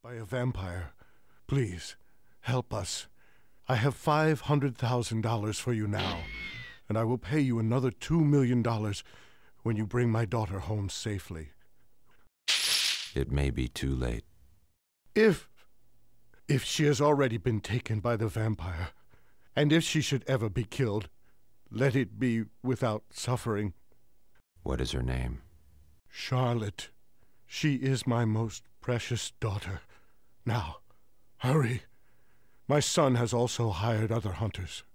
by a vampire. Please, help us. I have $500,000 for you now, and I will pay you another $2 million when you bring my daughter home safely. It may be too late. If she has already been taken by the vampire, and if she should ever be killed, let it be without suffering. What is her name? Charlotte. She is my most precious daughter. Now, hurry. My son has also hired other hunters.